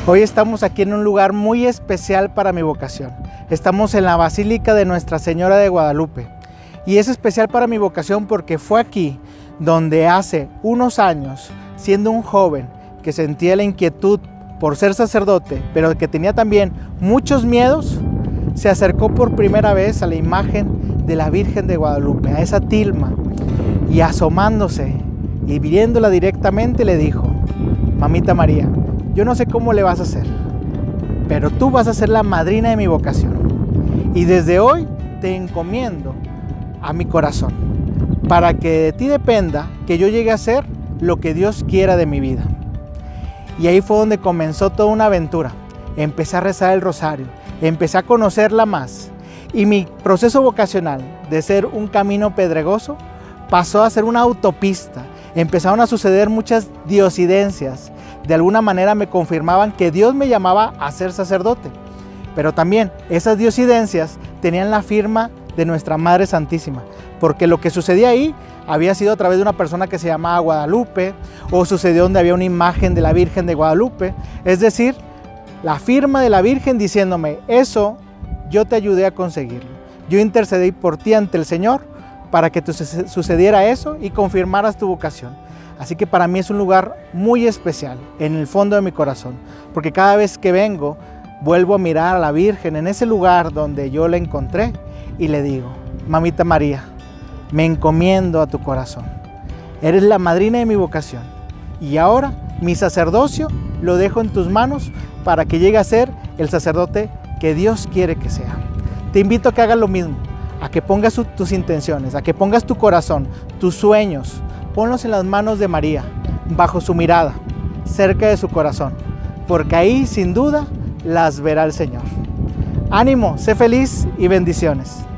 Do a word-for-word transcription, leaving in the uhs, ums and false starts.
Hoy estamos aquí en un lugar muy especial para mi vocación. Estamos en la Basílica de Nuestra Señora de Guadalupe. Y es especial para mi vocación porque fue aquí donde hace unos años, siendo un joven que sentía la inquietud por ser sacerdote, pero que tenía también muchos miedos, se acercó por primera vez a la imagen de la Virgen de Guadalupe, a esa tilma, y asomándose y viéndola directamente le dijo: Mamita María, yo no sé cómo le vas a hacer, pero tú vas a ser la madrina de mi vocación. Y desde hoy te encomiendo a mi corazón, para que de ti dependa que yo llegue a ser lo que Dios quiera de mi vida. Y ahí fue donde comenzó toda una aventura. Empecé a rezar el rosario, empecé a conocerla más. Y mi proceso vocacional, de ser un camino pedregoso, pasó a ser una autopista. Empezaron a suceder muchas diosidencias. De alguna manera me confirmaban que Dios me llamaba a ser sacerdote. Pero también esas diosidencias tenían la firma de nuestra Madre Santísima, porque lo que sucedía ahí había sido a través de una persona que se llamaba Guadalupe, o sucedió donde había una imagen de la Virgen de Guadalupe, es decir, la firma de la Virgen diciéndome: eso yo te ayudé a conseguirlo, yo intercedí por ti ante el Señor para que te sucediera eso y confirmaras tu vocación. Así que para mí es un lugar muy especial en el fondo de mi corazón, porque cada vez que vengo vuelvo a mirar a la Virgen en ese lugar donde yo la encontré y le digo: Mamita María, me encomiendo a tu corazón. Eres la madrina de mi vocación. Y ahora mi sacerdocio lo dejo en tus manos para que llegue a ser el sacerdote que Dios quiere que sea. Te invito a que hagas lo mismo, a que pongas tus intenciones, a que pongas tu corazón, tus sueños, ponlos en las manos de María, bajo su mirada, cerca de su corazón, porque ahí sin duda las verá el Señor. Ánimo, sé feliz y bendiciones.